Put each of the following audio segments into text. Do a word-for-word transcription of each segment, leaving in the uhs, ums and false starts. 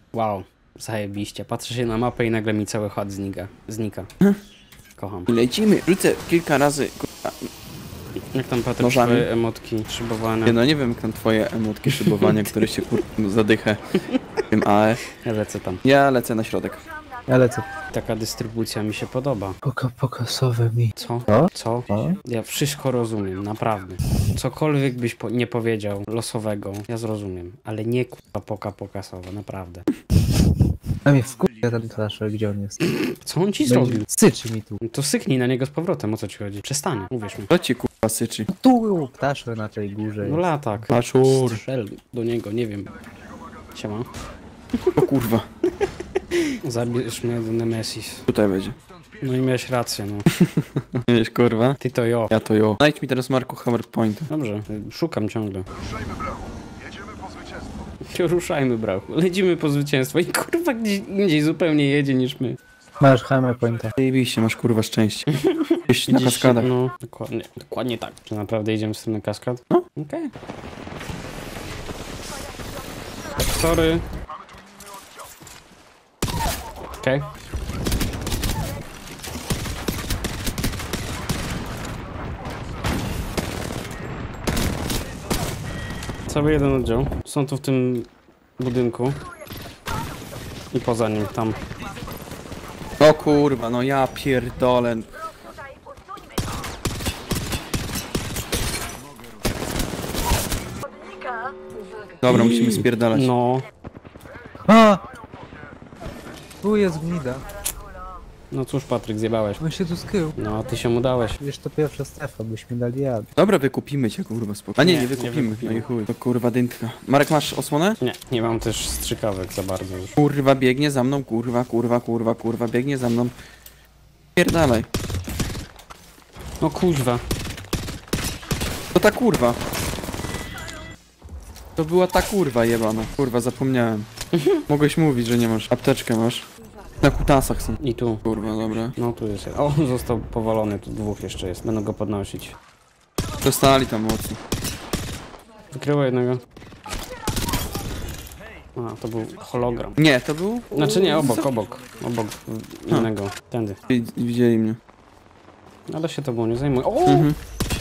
Wow, zajebiście. Patrzę się na mapę i nagle mi cały chład znika. znika. Kocham. Lecimy, rzucę kilka razy, kurwa. Jak tam, Patryk, Nożami. twoje emotki szybowane? Nie, no nie wiem jak tam twoje emotki szybowania, które się kurwa zadychę tym A E. Ja lecę tam. Ja lecę na środek. Ja lecę. Taka dystrybucja mi się podoba. Poka pokasowe mi. Co? Co? Co? Co? Ja wszystko rozumiem, naprawdę. Cokolwiek byś po nie powiedział losowego, ja zrozumiem. Ale nie kurwa poka pokasowa, naprawdę. A mnie wkurwia ten Trasher, gdzie on jest. Co on ci zrobił? Syczy mi tu. To syknij na niego z powrotem, o co ci chodzi? Przestań, uwierz mi. Co ci kurwa syczy? Tu Trasher na tej górze No jest. latak. Paszur. Strzel do niego, nie wiem. Siema. O kurwa. Zabierz mnie do Nemesis. Tutaj będzie. No i miałeś rację, no. Wiesz kurwa? Ty to jo. Ja to jo. Znajdź mi teraz Marku Hammer Point. Dobrze, szukam ciągle. Ruszajmy, brachu. Jedziemy po zwycięstwo. Ruszajmy, brachu. Lecimy po zwycięstwo i kurwa gdzieś indziej zupełnie jedzie niż my. Masz hammer pointa. Zajebiście, masz kurwa szczęście. Gdzieś na Gdzieś- kaskadach. No, dokładnie, dokładnie tak. Czy naprawdę idziemy w stronę kaskad? No. Okej. Sorry. Okej. Cały jeden oddział. Są tu w tym budynku. I poza nim, tam. O kurwa, no ja pierdolę. Dobra, musimy spierdalać. No. A! Tu jest gnida. No cóż, Patryk, zjebałeś. On się tu skrył. No, ty się mu dałeś. Wiesz, to pierwsza strefa, byśmy dali jad. Dobra, wykupimy cię kurwa spoko. A nie, Nie, nie nie wykupimy. wykupimy. No i chuj. To kurwa dyntka. Marek, masz osłonę? Nie, nie mam też strzykawek za bardzo już. Kurwa, biegnie za mną, kurwa, kurwa, kurwa, kurwa, biegnie za mną. Pierdalaj. No kuźwa. To ta kurwa. To była ta kurwa jebana. Kurwa, zapomniałem. Mogłeś mówić, że nie masz. Apteczkę masz. Na kutasach są. I tu. Kurwa, dobra. No tu jest. O, został powalony, tu dwóch jeszcze jest. Będę go podnosić. Dostali tam mocno. Wykryło jednego. A, to był hologram. Nie, to był... Znaczy nie, obok, obok. Obok innego. Tędy. Wid- Widzieli mnie. Ale się to było nie zajmuje. O! Mhm.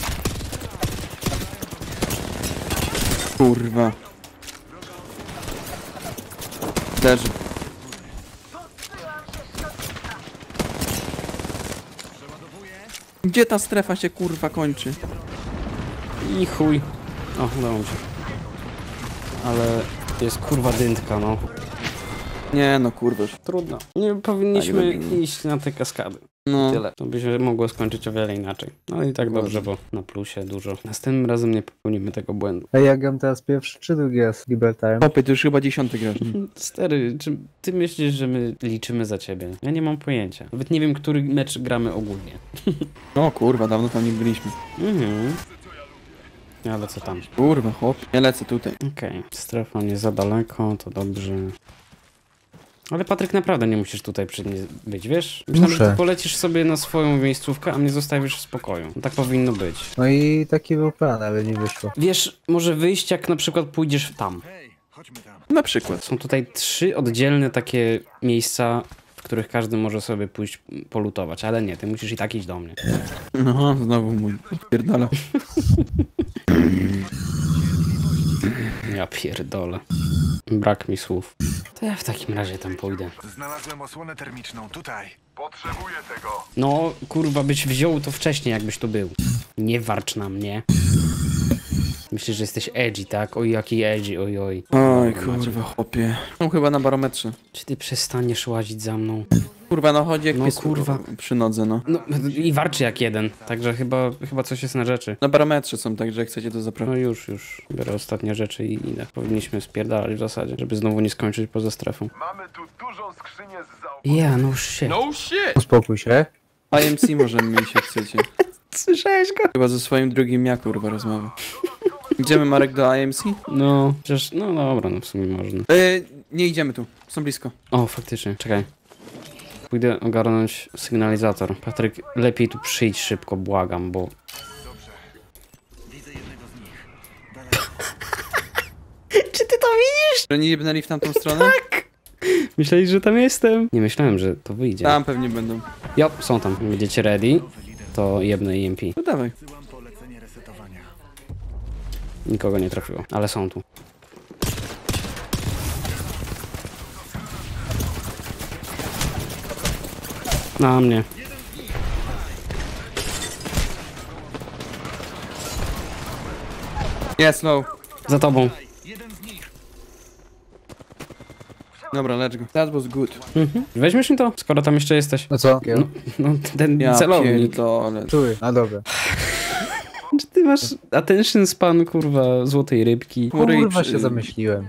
Kurwa. Leży. Gdzie ta strefa się kurwa kończy? I chuj. O, udało mi się. Ale jest kurwa dyntka, no. Nie no kurwa. Trudno. Nie powinniśmy Tak, tak. iść na te kaskady. No. Tyle. To by się mogło skończyć o wiele inaczej. No i tak dobrze, bo na plusie dużo. Następnym razem nie popełnimy tego błędu. A ja gram teraz pierwszy czy drugi raz Libertarem? Opie, to już chyba dziesiąty grasz. Stary, czy ty myślisz, że my liczymy za ciebie? Ja nie mam pojęcia. Nawet nie wiem, który mecz gramy ogólnie. O kurwa, dawno tam nie byliśmy. Mhm. Ale co tam? Kurwa, chłop. Ja lecę tutaj. Okej. Strefa nie za daleko, to dobrze. Ale Patryk, naprawdę nie musisz tutaj przy mnie być, wiesz? Myślałem, że Muszę. ty polecisz sobie na swoją miejscówkę, a mnie zostawisz w spokoju. Tak powinno być. No i taki był plan, ale nie wyszło. Wiesz, może wyjść, jak na przykład pójdziesz tam. Hej, chodźmy tam. Na przykład. Są tutaj trzy oddzielne takie miejsca, w których każdy może sobie pójść polutować, ale nie, ty musisz i tak iść do mnie. No, znowu mój. Pierdala. Ja pierdolę. Brak mi słów. To ja w takim razie tam pójdę. Znalazłem osłonę termiczną tutaj. Potrzebuję tego. No, kurwa, byś wziął to wcześniej, jakbyś tu był. Nie warcz na mnie. Myślisz, że jesteś edgy, tak? Oj, jaki edgy, oj, oj. Oj kurwa, chłopie. No chyba na barometrze. Czy ty przestaniesz łazić za mną? Kurwa, no chodzi jak No, pies kurwa. przy nodze, no. No, i warczy jak jeden, także chyba, chyba coś jest na rzeczy. Na barometrze są, także jak chcecie to No zapraszam. już, już. Biorę ostatnie rzeczy i idę. Powinniśmy spierdalać w zasadzie, żeby znowu nie skończyć poza strefą. Mamy tu dużą skrzynię z zaopatrzeniem. Ja, no się. Uspokój się. I M C możemy mieć jak chcecie. Słyszałeś go? Chyba ze swoim drugim ja kurwa rozmawia. Idziemy Marek do I M C? No, przecież, no dobra, no w sumie można. Yy, nie idziemy tu, są blisko. O, faktycznie, czekaj. Pójdę ogarnąć sygnalizator. Patryk, lepiej tu przyjdź szybko, błagam, bo... Czy ty to widzisz? Że nie jebnęli w tamtą stronę? Tak! Myśleli, że tam jestem? Nie myślałem, że to wyjdzie. Tam pewnie będą. Jo, są tam. Będziecie ready? To jebnę E M P. No dawaj. Wysyłam polecenie resetowania. Nikogo nie trafiło, ale są tu. Na mnie. Jest low. Za tobą. Dobra, let's go. That was good. Mhm. Weźmiesz mi to, skoro tam jeszcze jesteś. No co? No, no ten Ja celownik. pierdolę. Czuły, a dobra. Czy ty masz attention span, kurwa, złotej rybki? Kurwa Rich, się y- zamyśliłem.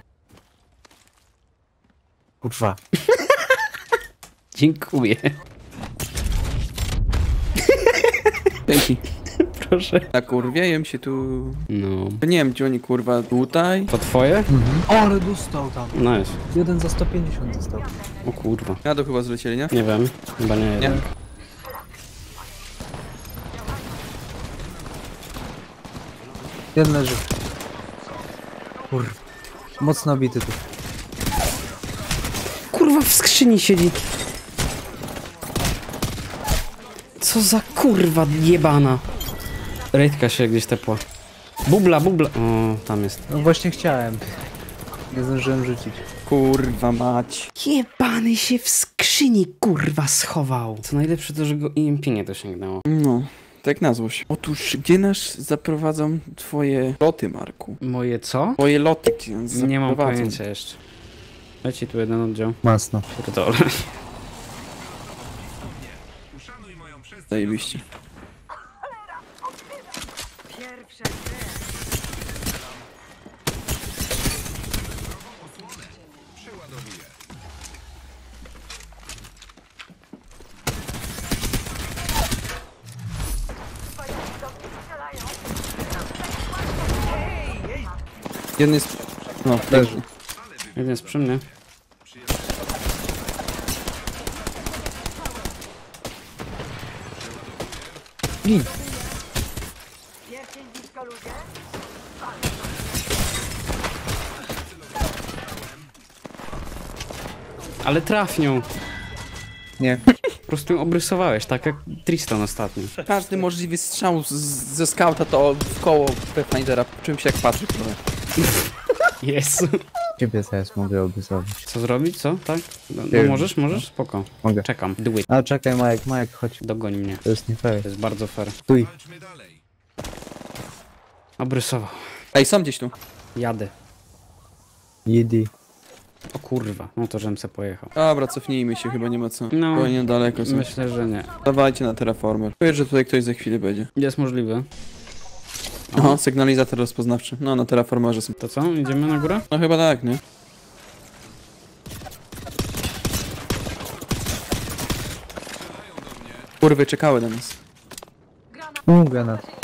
Kurwa. Dziękuję. Dzięki. Proszę. Na kurwiejem się tu... No. Nie wiem, gdzie oni kurwa tutaj. To twoje? Mhm. Ale dostał tam. Nice. Jeden za sto pięćdziesiąt dostał. O kurwa. Ja to chyba zlecieli, nie? Nie wiem. Chyba nie. Nie. Jeden leży. Kurwa. Mocno bity tu. Kurwa, w skrzyni siedzi. Co za kurwa jebana. Rejtka się gdzieś tepła. Bubla, bubla. O, tam jest. No właśnie chciałem. Nie zdążyłem rzucić. Kurwa mać. Jebany się w skrzyni kurwa schował. Co najlepsze to, że go E M P nie dosięgnęło. No, tak na złość. Otóż, gdzie nas zaprowadzą twoje loty, Marku? Moje co? Twoje loty, gdzie nas Nie mam zaprowadzą? pojęcia jeszcze. Leci tu jeden oddział. Masno. Pierdolę. Zajebiście. Jeden jest... No, leży. Jeden jest przy mnie. Gin. Ale trafnią. Nie. Po prostu ją obrysowałeś, tak jak Tristan ostatnio. Każdy możliwy strzał z, ze skauta to w koło Pathfindera. Czym się jak patrzy trochę. Jezu. Ciebie teraz mogę obysować. Co zrobić, co? Tak? No, no Wiem. możesz, możesz? Spoko. Mogę. Czekam. Do it. A czekaj Majek, Majek, chodź. Dogoń mnie. To jest nie fair. To jest bardzo fair. Stój. Obrysował. Ej, są gdzieś tu. Jadę. Jedi. O kurwa. No to żem se pojechał. Dobra, cofnijmy się, chyba nie ma co. No. Bo niedaleko są. Myślę, że nie. Dawajcie na Terraformer. Czuję, że tutaj ktoś za chwilę będzie. Jest możliwe. Aha, sygnalizator rozpoznawczy. No, na Terraformerze są. To co? Idziemy na górę? No chyba tak, nie? Kurwy czekały na nas. U, granat.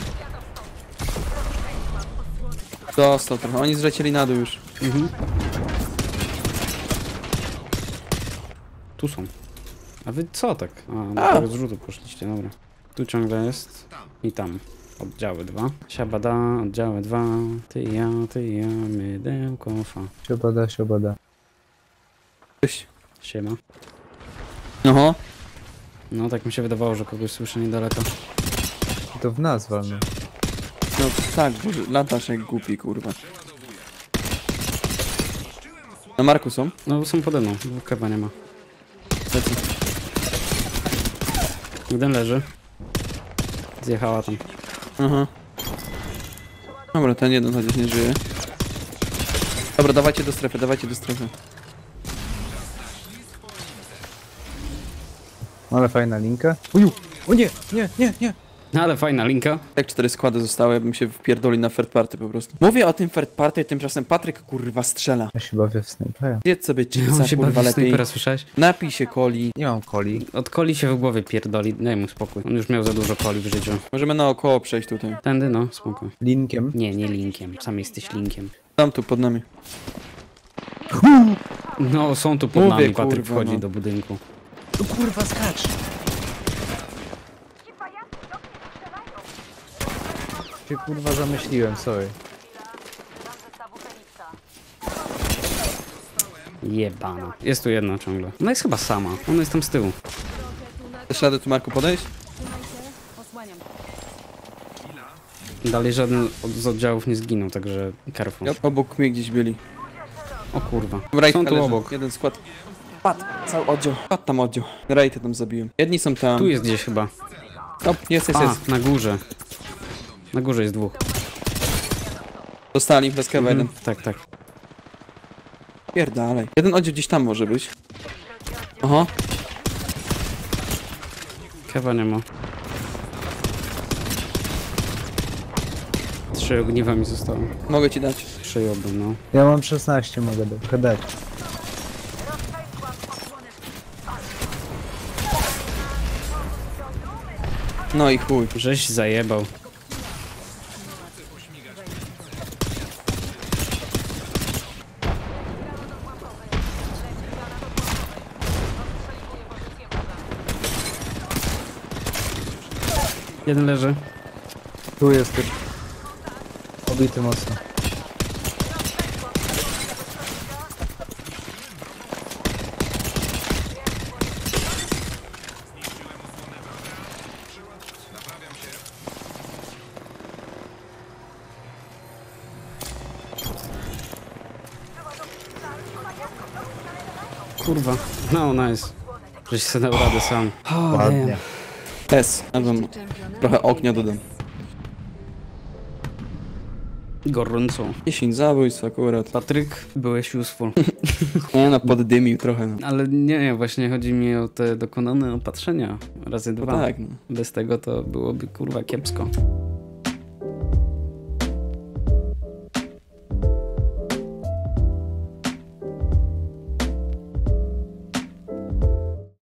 Dostał trochę. Oni zlecieli na dół już. Mhm. Tu są. A wy co tak? A, no A. do zrzutu poszliście, dobra. Tu ciągle jest. I tam. Oddziały dwa. Siabada, oddziały dwa. Ty i ja, ty i ja, mydełko fa. Siobada, siobada. Cześć. Siema. Oho. No tak mi się wydawało, że kogoś słyszę niedaleko. To w nas walmy. No tak, boże, latasz jak głupi, kurwa. Na Marku są? No są pode mną, dwóch chyba nie ma. Lecę. Jeden leży. Zjechała tam. Aha. Dobra, ten jeden chociaż nie żyje. Dobra, dawajcie do strefy, dawajcie do strefy. Ale fajna linka. Uju! O nie, nie, nie, nie! No ale fajna linka. Jak cztery składy zostały, ja bym się wpierdolił na third party po prostu. Mówię o tym third party, tymczasem Patryk kurwa strzela. Ja się bawię w snajpera. Jedz sobie On chipsa, się kurwa, bawi w lepiej. snajpera, słyszałeś? Napij się coli. Nie mam coli. Od coli się w głowie pierdoli, daj mu spokój. On już miał za dużo coli w życiu. Możemy naokoło przejść tutaj. Tędy no, spokój. Linkiem. Nie, nie linkiem. Sam jesteś linkiem. Tam tu pod nami. No, są tu pod Mówię, nami, Patryk kurwa, wchodzi no. do budynku. Tu kurwa skacz! Się kurwa zamyśliłem, sorry. Jebana. Jest tu jedna ciągle. Ona jest chyba sama. Ona jest tam z tyłu. Chcesz radę tu, Marku, podejść? Dalej żaden od- z oddziałów nie zginął, także careful. Ja, obok mnie gdzieś byli. O kurwa. Right Są tu leży. obok. Jeden skład. Padł, cały oddział. Padł tam oddział. Rejty tam zabiłem. Jedni są tam. Tu jest gdzieś chyba. Stop, jest, jest, A, jest. na górze. Na górze jest dwóch. Dostali, bez kawa jeden. Mhm, tak, tak. Pierdalej. Jeden oddział gdzieś tam może być. Aha. Kewa nie ma. Trzy ogniwa mi zostało. Mogę ci dać. Przejąłbym, no. Ja mam szesnaście, mogę do- dać. No i chuj. Żeś zajebał. Jeden leży. Tu jest też. Obity mocno. Kurwa. No, nice. Żeś sobie dał radę sam. O, Ładnie. S. Ja wam trochę ognia dodam. Gorąco. dziesięć zabójstw akurat. Patryk, byłeś useful. Nie no, poddymił trochę. No. Ale nie, nie, właśnie chodzi mi o te dokonane opatrzenia razy No dwa. tak, no. Bez tego to byłoby kurwa kiepsko.